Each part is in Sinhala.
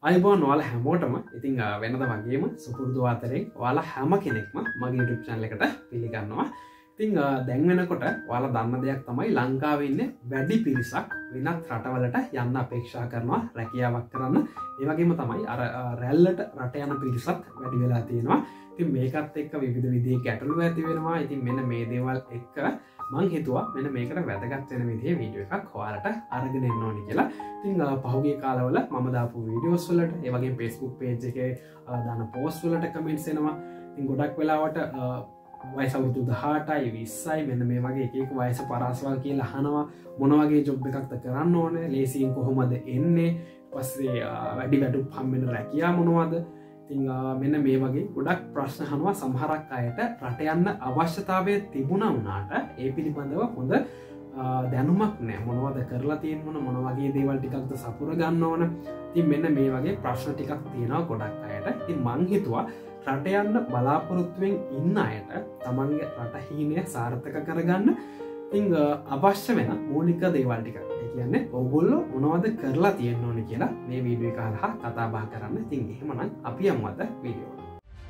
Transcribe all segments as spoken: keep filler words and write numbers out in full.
අයිබෝන් ඔයාලා හැමෝටම ඉතින් වෙනද වගේම සුපුරුදු අතරේ ඔයාලා හැම කෙනෙක්ම මගේ YouTube channel එකට පිළිගන්නවා. ඉතින් දැන් වෙනකොට ඔයාලා දන්න දෙයක් තමයි ලංකාවේ ඉන්නේ වැඩි පිරිසක් වෙනත් රටවලට යන්න අපේක්ෂා කරනවා රැකියාවක් කරන්න. ඒ වගේම තමයි අර රැල්ලට රට යන පිරිසක් වැඩි වෙලා තියෙනවා. ඉතින් මේකත් එක්ක විවිධ විදිහේ ගැටලු ඇති වෙනවා. ඉතින් මෙන්න මේ දේවල් එක්ක මං හිතුවා මෙන්න මේකට වැදගත් වෙන විදිහේ වීඩියෝ එකක් ඔයාලට අරගෙන එන්න ඕනි කියලා. ඉතින් පහුගිය කාලවල මම දාපු වීඩියෝස් වලට ඒ වගේම Facebook page එකේ දාන post වලට comments එනවා. ඉතින් ගොඩක් වෙලාවට වයස අවුරුදු දහඅටයි විස්සයි මෙන්න මේ වගේ එක එක වයස පරාසවල් කියලා අහනවා. මොන වගේ ජොබ් එකක්ද කරන්න ඕනේ? ලේසියෙන් කොහොමද එන්නේ? පස්සේ වැඩි වැඩුප් හම්බෙන රැකියා මොනවද? ඉතින් මෙන්න මේ වගේ ගොඩක් ප්‍රශ්න අහනවා. සමහරක් අයට රට යන්න අවශ්‍යතාවය තිබුණා වුණාට ඒ පිළිබඳව හොඳ දැනුමක් නැහැ. මොනවද කරලා තියෙන්නේ, මොන වගේ දේවල් ටිකක්ද සපුර ගන්න ඕන. ඉතින් මෙන්න මේ වගේ ප්‍රශ්න ටිකක් තියෙනවා ගොඩක් අයට. ඉතින් මං හිතුවා රට යන්න බලාපොරොත්තුවෙන් ඉන්න අයට තමන්ගේ රට හීනය සාර්ථක කරගන්න ඉතින් අවශ්‍ය වෙන මූලික දේවල් ටික. ඒ කියන්නේ ඔයගොල්ලෝ මොනවද කරලා තියෙන්න ඕනේ කියලා මේ වීඩියෝ එක හරහා කතා බහ කරන්න. ඉතින් එහෙමනම් අපි යමු අද වීඩියෝ එකට.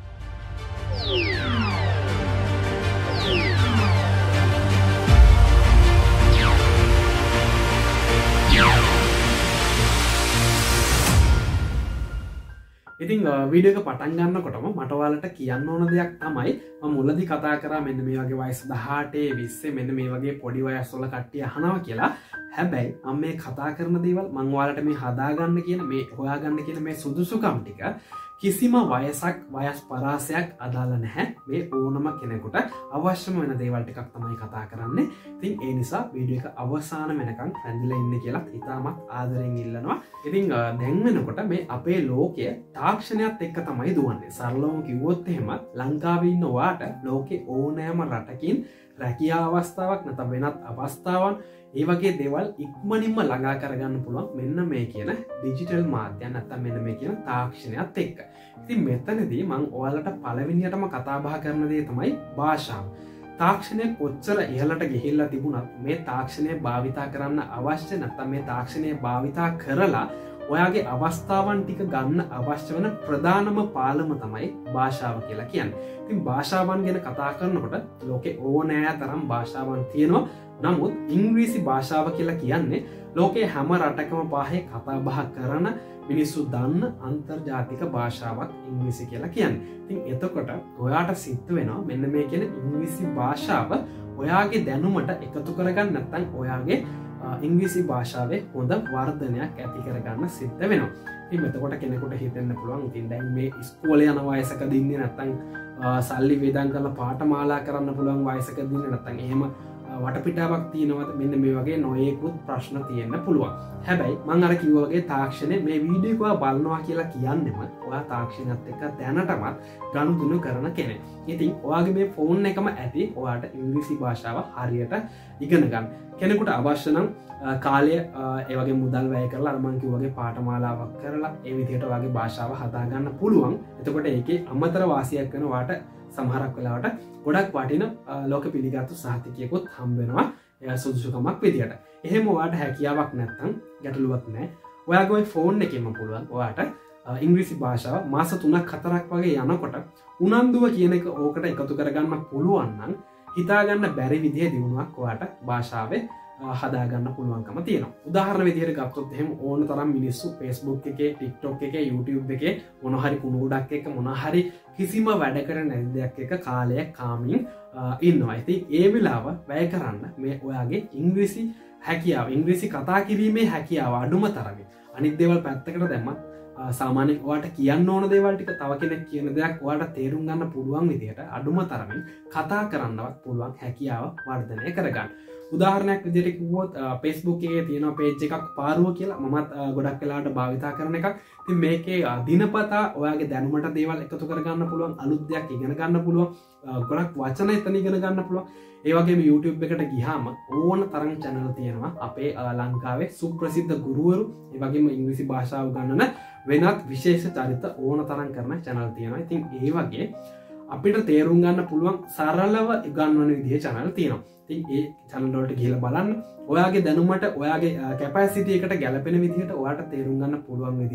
ඉතින් වීඩියෝ එක පටන් ගන්නකොටම මට ඔයාලට කියන්න ඕන දෙයක් තමයි මම මුලදී කතා කරා මෙන්න මේ වගේ වයස දහඅටේ විස්සේ මෙන්න මේ වගේ පොඩි වයස්වල කට්ටිය අහනවා කියලා. හැබැයි මම මේ කතා කරන දේවල් මම ඔයාලට මේ හදාගන්න කියන මේ හොයාගන්න කියන මේ සුදුසුකම් ටික කිසිම වයසක් වයස් පරාසයක් අදාළ නැහැ. මේ ඕනම කෙනෙකුට අවශ්‍යම වෙන දේවල් ටිකක් තමයි කතා කරන්නේ. ඉතින් ඒ නිසා වීඩියෝ එක අවසාන වෙනකන් රැඳිලා ඉන්න කියලා ඉතාමත් ආදරෙන් ඉල්ලනවා. ඉතින් දැන් වෙනකොට මේ අපේ ලෝකය තාක්ෂණයත් එක්ක තමයි දුවන්නේ. සරලවම කිව්වොත් එහෙම ලංකාවේ ඉන්න ඔයාට ලෝකේ ඕනෑම රටකින් රැකියා අවස්ථාවක් නැත්නම් වෙනත් අවස්ථාවන් ඒ වගේ දේවල් ඉක්මනින්ම ළඟා කරගන්න පුළුවන් මෙන්න මේ කියන ඩිජිටල් මාධ්‍යයන් නැත්නම් මෙන්න මේ කියන තාක්ෂණයත් එක්ක. ඉතින් මෙතනදී මම ඔයාලට පළවෙනියටම කතා බහ කරන දේ තමයි භාෂාව. තාක්ෂණය කොච්චර ඉහළට ගිහිල්ලා තිබුණත් මේ තාක්ෂණය භාවිතා කරන්න අවශ්‍ය නැත්නම් මේ තාක්ෂණය භාවිතා කරලා ඔයාගේ අවස්ථාවන් ටික ගන්න අවශ්‍ය වෙන ප්‍රධානම පාලම තමයි භාෂාව කියලා කියන්නේ. ඉතින් භාෂාවන් ගැන කතා කරනකොට ලෝකේ ඕනෑ තරම් භාෂාවන් තියෙනවා. නමුත් ඉංග්‍රීසි භාෂාව කියලා කියන්නේ ලෝකේ හැම රටකම පහේ කතා බහ කරන මිනිස්සු දන්න අන්තර්ජාතික භාෂාවක් ඉංග්‍රීසි කියලා කියන්නේ. ඉතින් එතකොට ඔයාට සිද්ධ වෙනවා මෙන්න මේ කියන ඉංග්‍රීසි භාෂාව ඔයාගේ දැනුමට එකතු කරගන්න නැත්නම් ඔයාගේ ඉංග්‍රීසි භාෂාවේ හොඳ වර්ධනයක් ඇති කරගන්න සිද්ධ වෙනවා. ඉතින් එතකොට කෙනෙකුට හිතෙන්න පුළුවන් ඉතින් දැන් මේ ඉස්කෝලේ යන වයසකදී ඉන්නේ නැත්නම් සල්ලි වේදම් කරලා පාඨමාලා කරන්න පුළුවන් වයසකදී ඉන්නේ නැත්නම් එහෙම වටපිටාවක් තියෙනවද? මෙන්න මේ වගේ නොයෙකුත් ප්‍රශ්න තියෙන්න පුළුවන්. හැබැයි මම අර කිව්වා වගේ තාක්ෂණය මේ වීඩියෝ එක ඔයා බලනවා කියලා කියන්නෙම ඔයා තාක්ෂණයත් එක්ක දැනටමත් ගනුදෙනු කරන කෙනෙක්. ඉතින් ඔයාගේ මේ ෆෝන් එකම ඇති ඔයාට ඉංග්‍රීසි භාෂාව හරියට ඉගෙන ගන්න. කෙනෙකුට අවශ්‍ය නම් කාලය ඒ වගේ මුදල් වැය කරලා අර මම කිව්වා වගේ පාඨමාලාවක් කරලා ඒ විදිහට ඔයාගේ භාෂාව හදා ගන්න පුළුවන්. එතකොට ඒකේ අමතර වාසියක් කරන ඔයාට සමහරක් වෙලාවට ගොඩක් වටින ලෝක පිළිගත්තු සහතිකයකුත් හම්බ වෙනවා සුදුසුකමක් විදියට. එහෙම ඔයාට හැකියාවක් නැත්නම් ගැටලුවක් නැහැ. ඔයාගේ ওই ෆෝන් එකෙන්ම පුළුවන් ඔයාට ඉංග්‍රීසි භාෂාව මාස තුනක් හතරක් වගේ යනකොට උනන්දුව කියන එක ඕකට එකතු කරගන්න පුළුවන් නම් හිතාගන්න බැරි විදිහේ දියුණුවක් ඔයාට භාෂාවේ හදාගන්න පුළුවන්කම තියෙනවා. උදාහරණ විදිහට ගත්තොත් එහෙම ඕන තරම් මිනිස්සු Facebook එකේ, TikTok එකේ, YouTube එකේ මොන හරි කුණුගොඩක් එක්ක මොන හරි කිසිම වැඩකට නැති දෙයක් එක්ක කාලයක් කාමින් ඉන්නවා. ඉතින් ඒ වෙලාව වැය කරන්න මේ ඔයාගේ ඉංග්‍රීසි හැකියාව, ඉංග්‍රීසි කතා කිරීමේ හැකියාව අඩුම තරමේ. අනිත් දේවල් පැත්තකට දැම්මත් සාමාන්‍යයෙන් ඔයාට කියන්න ඕන දේවල් ටික තව කෙනෙක් කියන දෙයක් ඔයාට තේරුම් ගන්න පුළුවන් විදිහට අඩුම තරමින් කතා කරන්නවත් පුළුවන් හැකියාව වර්ධනය කරගන්න. උදාහරණයක් විදිහට කිව්වොත් Facebook එකේ තියෙන page එකක් පාරුව කියලා මමත් ගොඩක් වෙලාවට භාවිතා කරන එකක්. ඉතින් මේකේ දිනපතා ඔයාගේ දැනුමට දේවල් එකතු කරගන්න පුළුවන්, අලුත් දෙයක් ඉගෙන ගන්න පුළුවන්, ගොඩක් වචන එතන ඉගෙන ගන්න පුළුවන්. ඒ වගේම YouTube එකට ගියාම ඕන තරම් channel තියෙනවා. අපේ ලංකාවේ සුප්‍රසිද්ධ ගුරුවරු, ඒ වගේම ඉංග්‍රීසි භාෂාව උගන්වන වෙනත් විශේෂ චරිත ඕන තරම් කරන channel තියෙනවා. ඉතින් ඒ වගේ අපිට තේරුම් ගන්න පුළුවන් සරලව ඉගන්වන විදිහේ channel තියෙනවා. ඉතින් ඒ channel වලට ගිහලා බලන්න ඔයාගේ දැනුමට ඔයාගේ කැපැසිටි එකට ගැලපෙන විදිහට ඔයාට තේරුම් ගන්න පුළුවන් විදිහේ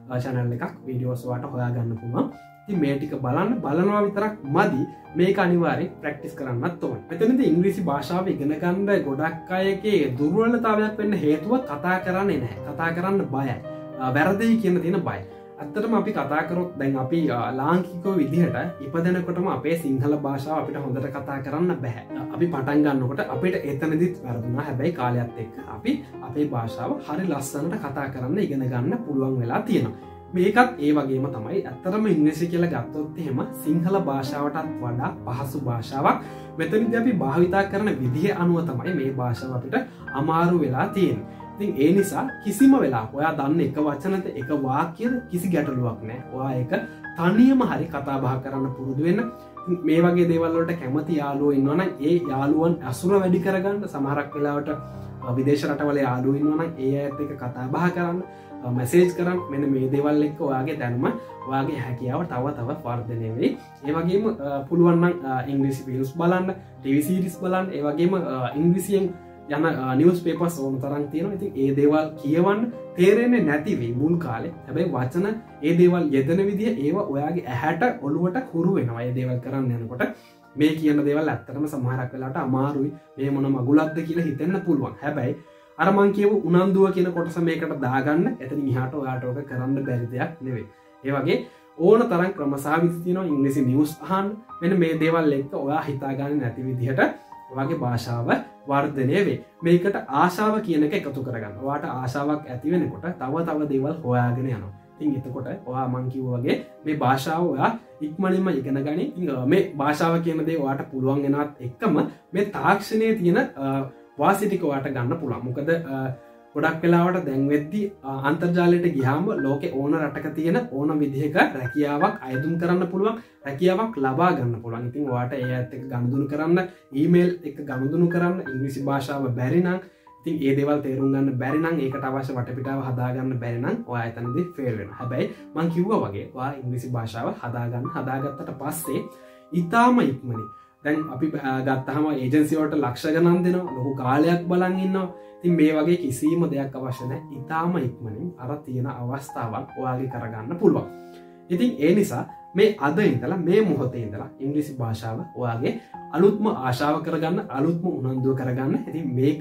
channel එකක් videos වාට හොයාගන්න පුළුවන්. ඉතින් මේ ටික බලන්න බලනවා විතරක් මදි මේක අනිවාර්යෙන් ප්‍රැක්ටිස් කරන්නත් ඕනේ. මෙතනදී ඉංග්‍රීසි භාෂාව ඉගෙන ගන්න ගොඩක් අයගේ දුර්වලතාවයක් වෙන්න හේතුව කතා කරන්නේ නැහැ. කතා කරන්න බයයි. වැරදි කියන තියෙන බය. ඇත්තටම අපි කතා කරොත් දැන් අපි ලාංකිකව විදිහට ඉපදෙනකොටම අපේ සිංහල භාෂාව අපිට හොඳට කතා කරන්න බෑ. අපි පටන් ගන්නකොට අපිට එතනදිත් වැරදුනා. හැබැයි කාලයත් එක්ක අපි අපේ භාෂාව හරි ලස්සනට කතා කරන්න ඉගෙන ගන්න පුළුවන් වෙලා තියෙනවා. මේකත් ඒ වගේම තමයි. ඇත්තටම ඉංග්‍රීසි කියලා ගත්තොත් එහෙම සිංහල භාෂාවටත් වඩා පහසු භාෂාවක්. මෙතනදී අපි භාවිතා කරන විදිහ අනුව තමයි මේ භාෂාව අපිට අමාරු වෙලා තියෙන්නේ. ඉතින් ඒ නිසා කිසිම වෙලාවක ඔයා දන්න එක වචනද එක වාක්‍යද කිසි ගැටලුවක් නැහැ. ඔයා ඒක තනියම හරි කතා බහ කරන්න පුරුදු වෙන්න. මේ වගේ දේවල් වලට කැමති යාළුවෝ ඉන්නවා නම් ඒ යාළුවන් අසුර වැඩි කරගන්න. සමහරක් වෙලාවට විදේශ රටවල යාළුවෝ ඉන්නවා නම් ඒ අයත් එක්ක කතා බහ කරන්න, මැසේජ් කරන්න. මෙන්න මේ දේවල් එක්ක ඔයාගේ දැනුම, ඔයාගේ හැකියාව තව තව වර්ධනය වෙයි. ඒ වගේම පුළුවන් නම් ඉංග්‍රීසි ෆිල්ම්ස් බලන්න, ටීවී සීරීස් බලන්න. ඒ වගේම ඉංග්‍රීසියෙන් යන නිවස් පේපර්ස් ඕන තරම් තියෙනවා. ඉතින් ඒ දේවල් කියවන්න තේරෙන්නේ නැති වෙයි මුල් කාලේ. හැබැයි වචන ඒ දේවල් යෙදෙන විදිය ඒවා ඔයාගේ ඇහැට ඔළුවට හුරු වෙනවා. ඒ දේවල් කරන්න යනකොට මේ කියන දේවල් ඇත්තටම සමහරක් වෙලාවට අමාරුයි. මේ මොන මගුලක්ද කියලා හිතෙන්න පුළුවන්. හැබැයි අර මං කියපු උනන්දුව කියන කොටස මේකට දාගන්න. එතනින් එහාට ඔයාට ඔක කරන්න බැරි දෙයක් නෙවෙයි. ඒ වගේ ඕන තරම් ක්‍රමසාවිදි තියෙනවා ඉංග්‍රීසි නිවුස් අහන්න. මෙන්න මේ දේවල් එක්ක ඔයා හිතාගන්නේ නැති විදිහට ඔයාගේ භාෂාව වර්ධනය වේ. මේකට ආශාව කියන එක එකතු කරගන්න. ඔයාට ආශාවක් ඇති වෙනකොට තව තව දේවල් හොයාගෙන යනවා. ඉතින් එතකොට ඔයා මං කිව්වා වගේ මේ භාෂාව ඔයා ඉක්මනින්ම ඉගෙන ගනි. මේ භාෂාව කියන දේ ඔයාට පුළුවන් වෙනවත් එක්කම මේ තාක්ෂණයේ තියෙන වාසි ටික ඔයාට ගන්න පුළුවන්. මොකද ගොඩක් වෙලාවට දැන් වෙද්දී අන්තර්ජාලයට ගියාම ලෝකේ ඕන රටක තියෙන ඕන විදිහක රැකියාවක් අයදුම් කරන්න පුළුවන්, රැකියාවක් ලබා ගන්න පුළුවන්. ඉතින් ඔයාට ඒ අයත් එක්ක ගනුදෙනු කරන්න, ඊමේල් එක ගනුදෙනු කරන්න ඉංග්‍රීසි භාෂාව බැරි නම්, ඉතින් ඒ දේවල් තේරුම් ගන්න බැරි නම්, ඒකට අවශ්‍ය වටපිටාව හදා ගන්න බැරි නම් ඔයා එතනදී ෆේල් වෙනවා. හැබැයි මම කිව්වා වගේ ඔයා ඉංග්‍රීසි භාෂාව හදා ගන්න, හදාගත්තට පස්සේ ඊටාම ඉක්මනින් දැන් අපි ගත්තහම ඒජන්සි වලට ලක්ෂ ගණන් දෙනවා, ලොකු කාලයක් බලන් ඉන්නවා. ඉතින් මේ වගේ කිසිම දෙයක් අවශ්‍ය නැහැ. ඊටාම ඉක්මනින් අර තියෙන අවස්ථාවක් ඔයාගේ කරගන්න පුළුවන්. ඉතින් ඒ නිසා මේ අද ඉඳලා මේ මොහොතේ ඉඳලා ඉංග්‍රීසි භාෂාව ඔයාගේ අලුත්ම ආශාව කරගන්න, අලුත්ම උනන්දුව කරගන්න. ඉතින් මේක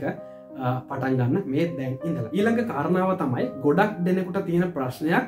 පටන් ගන්න මේ දැන් ඉඳලා. ඊළඟ කාරණාව තමයි ගොඩක් දෙනෙකුට තියෙන ප්‍රශ්නයක්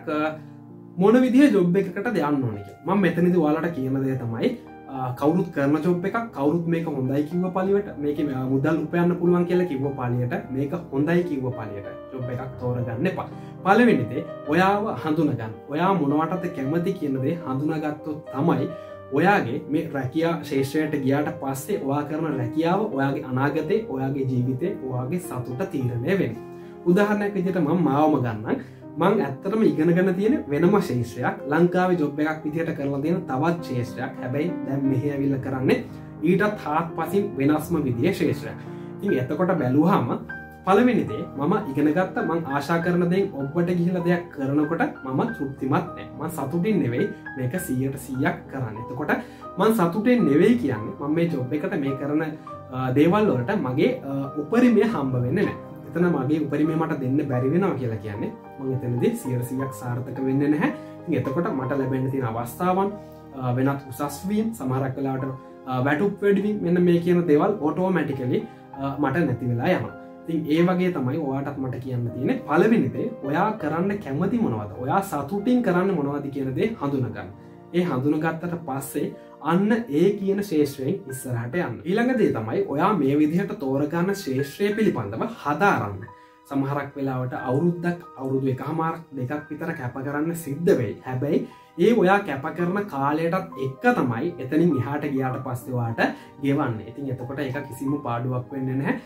මොන විදිහේ ජොබ් එකකටද යන්න ඕනේ කියලා. මම මෙතනදී ඔයාලට කියන දේ තමයි කවුරුත් කරන ජොබ් එකක්, කවුරුත් මේක හොඳයි කිව්ව පළියට, මේකේ මුදල් උපයන්න පුළුවන් කියලා කිව්ව පළියට, මේක හොඳයි කිව්ව පළියට ජොබ් එකක් තෝරගන්න එපා. පළවෙනි දේ ඔයාව හඳුනගන්න. ඔයා මොනවටද කැමති කියන දේ හඳුනාගත්තොත් තමයි ඔයාගේ මේ රැකියා ශේෂ්ත්‍රයට ගියාට පස්සේ ඔයා කරන රැකියාව ඔයාගේ අනාගතේ, ඔයාගේ ජීවිතේ, ඔයාගේ සතුට තීරණය වෙන්නේ. උදාහරණයක් විදිහට මම මාවම ගන්නම්. මං ඇත්තටම ඉගෙනගෙන තියෙන වෙනම ශේෂ්ත්‍රයක්, ලංකාවේ ජොබ් එකක් විදිහට කරලා තියෙන තවත් ශේෂ්ත්‍රයක්. හැබැයි දැන් මෙහි ඇවිල්ලා කරන්නේ ඊටත් හාත්පසින් වෙනස්ම විදිහේ ශේෂ්ත්‍රයක්. ඉතින් එතකොට බැලුවාම පළවෙනි දේ මම ඉගෙන ගත්ත, මං ආශා කරන දේෙන් ඔබට ගිහිලා දෙයක් කරනකොට මම තෘප්තිමත් නැහැ. මං සතුටින් නෙවෙයි මේක සීයට සීයක් කරන්නේ. එතකොට මං සතුටින් නෙවෙයි කියන්නේ මම මේ ජොබ් එකට මේ කරන දේවල් වලට මගේ උපරිමය හම්බ වෙන්නේ නැහැ. එතන මගේ උපරිමය මට දෙන්න බැරි වෙනවා කියලා කියන්නේ මම එතනදී සීයට සීයක් සාර්ථක වෙන්නේ නැහැ. ඉතින් එතකොට මට ලැබෙන්න තියෙන අවස්ථාවන් වෙනත් උසස් වීම, සමහරක් වෙලාවට වැටුප් වැඩි වීම, මෙන්න මේ කියන දේවල් ඔටෝමැටිකලි මට නැති වෙලා යනවා. ඉතින් ඒ වගේ තමයි ඔයාටත් මට කියන්න තියෙන්නේ. පළවෙනි දේ ඔයා කරන්න කැමති මොනවද? ඔයා සතුටින් කරන්න මොනවද කියන දේ හඳුනගන්න. ඒ හඳුනගත්තට පස්සේ අන්න ඒ කියන ශේෂ්ත්‍රයෙන් ඉස්සරහට යන්න. ඊළඟ දේ තමයි ඔයා මේ විදිහට තෝරගන්න ශේෂ්ත්‍රය පිළිබඳව හදාරන්න. සමහරක් වෙලාවට අවුරුද්දක්, අවුරුදු එකහමාරක් දෙකක් විතර කැප කරන්න සිද්ධ වෙයි. හැබැයි ඒ ඔයා කැප කරන කාලයටත් එක්ක තමයි එතනින් එහාට ගියාට පස්සේ ඔයාට ගෙවන්නේ. ඉතින් එතකොට ඒක කිසිම පාඩුවක් වෙන්නේ නැහැ.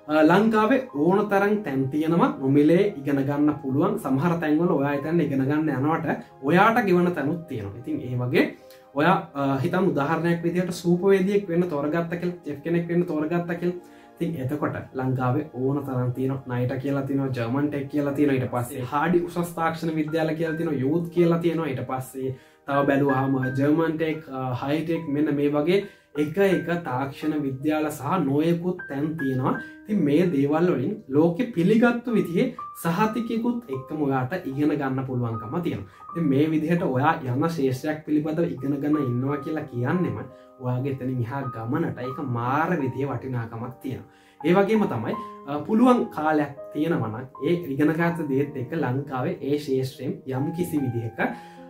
ලංකාවේ ඕන තරම් තැන් තියෙනවා නොමිලේ ඉගෙන ගන්න පුළුවන්. සමහර තැන්වල ඔයා එතන ඉගෙන ගන්න යනකොට ඔයාට ගෙවන තැනුත් තියෙනවා. ඉතින් ඒ වගේ ඔයා හිතමු උදාහරණයක් විදිහට සූපවේදියෙක් වෙන්න තෝරගත්ත කියලා, චෙෆ් කෙනෙක් වෙන්න තෝරගත්ත කියලා. ඉතින් එතකොට ලංකාවේ ඕන තරම් තියෙනවා. නයිට කියලා තියෙනවා, ජර්මන් ටෙක් කියලා තියෙනවා, ඊට පස්සේ හාඩි උසස් තාක්ෂණ විද්‍යාල කියලා තියෙනවා, යූත් කියලා තියෙනවා, ඊට පස්සේ තව බැලුවාම ජර්මන් ටෙක්, හයිටෙක්, මෙන්න මේ වගේ එක එක තාක්ෂණ විද්‍යාල සහ නොයෙකුත් තැන් තියෙනවා. ඉතින් මේ දේවල් වලින් ලෝකෙ පිළිගත්තු විදිහේ සහතිකයකුත් එක්කම ඔයාට ඉගෙන ගන්න පුළුවන්කම තියෙනවා. ඉතින් මේ විදිහට ඔයා යන ශේෂ්ත්‍රයක් පිළිබඳව ඉගෙන ගන්න ඉන්නවා කියලා කියන්නෙම ඔයාගේ එතනින් එහා ගමනට ඒක මාර විදිහේ වටිනාකමක් තියෙනවා. ඒ වගේම තමයි පුළුවන් කාලයක් තියෙනවා නම් ඒ ඉගෙනගත්ත දේත් එක්ක ලංකාවේ ඒ ශේෂ්ත්‍රයෙන් යම් කිසි විදිහක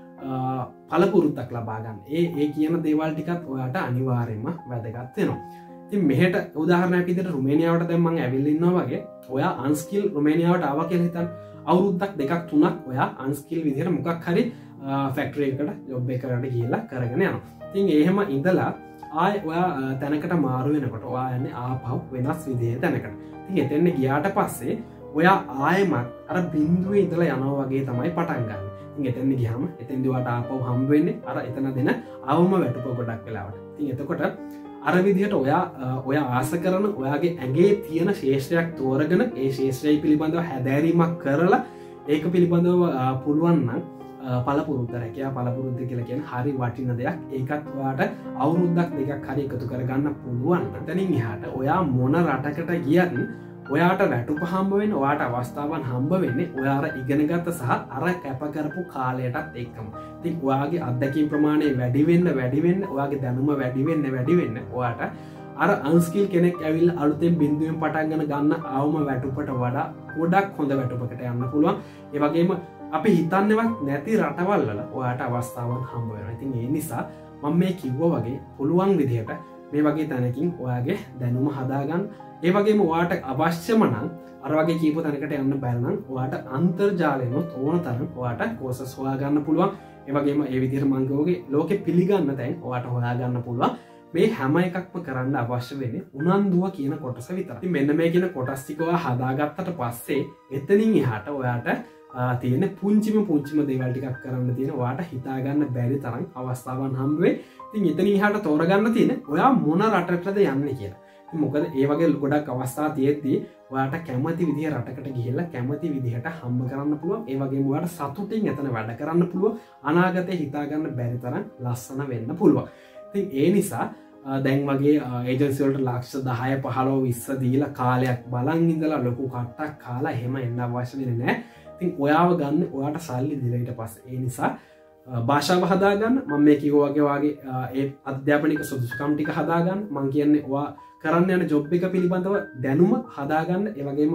පළපුරුද්දක් ලබා ගන්න. ඒ ඒ කියන දේවල් ටිකත් ඔයාට අනිවාර්යයෙන්ම වැදගත් වෙනවා. ඉතින් මෙහෙට උදාහරණයක් විදිහට රුමේනියාවට දැන් මම ඇවිල්ලා ඉන්නවා වගේ ඔයා අන්ස්කිල් රුමේනියාවට ආවා කියලා හිතන්න. අවුරුද්දක් දෙකක් තුනක් ඔයා අන්ස්කිල් විදිහට මොකක් හරි ෆැක්ටරි එකකට ජොබ් එකකට ගිහිල්ලා කරගෙන යනවා. ඉතින් එහෙම ඉඳලා ආය ඔයා තැනකට මාරු වෙනකොට ඔයා යන්නේ ආපහු වෙනස් විදිහේ තැනකට. ඉතින් එතෙන් ගියාට පස්සේ ඔයා ආයෙමත් අර බිඳුවේ ඉඳලා යනවා වගේ තමයි පටන් ගන්න. ඉතින් එතෙන් ගියාම එතෙන්දී ඔයාට ආපහු හම්බ වෙන්නේ අර එතන දෙන අවම වැටුප ගොඩක් වෙලාවට. ඉතින් එතකොට අර විදිහට ඔයා ඔයා ආස කරන ඔයාගේ ඇඟේ තියෙන ශේෂ්ත්‍රයක් තෝරගෙන ඒ ශේෂ්ත්‍රය පිළිබඳව හැදෑරීමක් කරලා ඒක පිළිබඳව පුළුවන් නම් පළපුරුද්ද රැකියා පළපුරුද්ද කියලා කියන හරි වටින දෙයක්. ඒකත් ඔයාට අවුරුද්දක් දෙකක් හරි එකතු කරගන්න පුළුවන්. එතනින් එහාට ඔයා මොන රටකට ගියත් ඔයාට වැටුප හම්බ වෙන්නේ, ඔයාට අවස්ථාවන් හම්බ වෙන්නේ ඔයාලා ඉගෙනගත්ත සහ අර කැප කරපු කාලයටත් එක්කම. ඉතින් ඔයාගේ අත්දැකීම් ප්‍රමාණය වැඩි වෙන්න වැඩි වෙන්න ඔයාගේ දැනුම වැඩි වෙන්න වැඩි වෙන්න ඔයාට අර අන්ස්කිල් කෙනෙක් ඇවිල්ලා අලුතෙන් බිඳුවෙන් පටන් ගන්න අවම වැටුපට වඩා ගොඩක් හොඳ වැටුපකට යන්න පුළුවන්. ඒ වගේම අපි හිතන්නේවත් නැති රටවල් වල ඔයාට අවස්ථාවන් හම්බ වෙනවා. ඉතින් ඒ නිසා මම මේ කිව්වා වගේ පුළුවන් විදිහට මේ වගේ තැනකින් ඔයාගේ දැනුම හදාගන්න. ඒ වගේම ඔයාට අවශ්‍යම නම් අර වගේ කීප තැනකට යන්න බැරි නම් ඔයාට අන්තර්ජාලයෙන් ඕන තරම් ඔයාට කෝසස් හොයාගන්න පුළුවන්. ඒ වගේම ඒ විදිහට මම ගෝගේ ලෝකෙ පිළිගන්න තැන් ඔයාට හොයාගන්න පුළුවන්. මේ හැම එකක්ම කරන්න අවශ්‍ය වෙන්නේ උනන්දුව කියන කොටස විතරයි. ඉතින් මෙන්න මේ කියන කොටස් ටික ඔයා හදාගත්තට පස්සේ එතනින් එහාට ඔයාට තියෙන පුංචිම පුංචිම දේවල් ටිකක් කරන්න තියෙන ඔයාට හිතා ගන්න බැරි තරම් අවස්ථාවන් හම්බ වෙයි. ඉතින් එතනින් එහාට තෝරගන්න තියෙන ඔයා මොන රටකටද යන්නේ කියලා. මොකද ඒ වගේ ගොඩක් අවස්ථා තියෙද්දී ඔයාට කැමති විදිහ රටකට ගිහිල්ලා කැමති විදිහට හම්බ කරන්න පුළුවන්. ඒ වගේම ඔයාට සතුටින් එතන වැඩ කරන්න පුළුවන්. අනාගතේ හිතා ගන්න බැරි තරම් ලස්සන වෙන්න පුළුවන්. ඉතින් ඒ නිසා දැන් වගේ ඒජන්සි වලට ලක්ෂ දහය පහළොව විස්ස දීලා කාලයක් බලන් ඉඳලා ලොකු කට්ටක් කාලා එහෙම එන්න අවශ්‍ය වෙන්නේ නැහැ. ඉතින් ඔයාව ගන්න ඔයාට සල්ලි දීලා ඊට පස්සේ. ඒ නිසා භාෂාව හදාගන්න මම මේ කිව්වා වගේ වාගේ ඒ අධ්‍යාපනික සුදුසුකම් ටික හදාගන්න. මම කියන්නේ ඔයා කරන්න යන ජොබ් එක පිළිබඳව දැනුම හදාගන්න. ඒ වගේම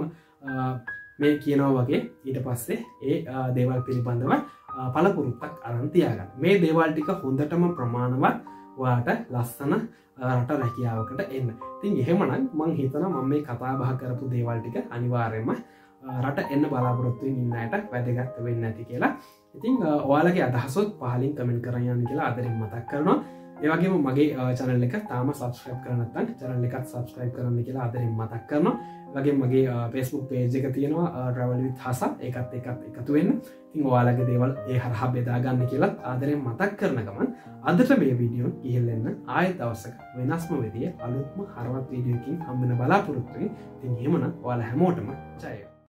මේ කියනවා වගේ ඊට පස්සේ ඒ දේවල් පිළිබඳව පළපුරුද්දක් අරන් තියාගන්න. මේ දේවල් ටික හොඳටම ප්‍රමාණවත් ඔයාට ලස්සන රට රැකියාවකට එන්න. ඉතින් එහෙමනම් මම හිතනවා මම මේ කතා බහ කරපු දේවල් ටික අනිවාර්යයෙන්ම රට එන්න බලාපොරොත්තු වෙන ඉන්න අයට වැදගත් වෙන්නේ නැති කියලා. ඉතින් ඔයාලගේ අදහසොත් පහලින් කමෙන්ට් කරන් යන්න කියලා ආදරෙන් මතක් කරනවා. ඒ වගේම මගේ channel එක තාම subscribe කරලා නැත්නම් channel එකත් subscribe කරන්න කියලා ආදරෙන් මතක් කරනවා. ඒ වගේම මගේ Facebook page එක තියෙනවා travel with hasa. ඒකත් එකත් එකතු වෙන්න. ඉතින් ඔයාලගේ දේවල් ඒ හරහා බෙදා ගන්න කියලා ආදරෙන් මතක් කරන ගමන් අදට මේ වීඩියෝ ගිහිල්ලා ආයෙත් දවසක වෙනස්ම විදිහේ අලුත්ම හරවත් වීඩියෝ එකකින් හම්බ වෙන බලාපොරොත්තු වෙමි. ඉතින් එහෙමනම් ඔයාලා හැමෝටම ජය වේවා.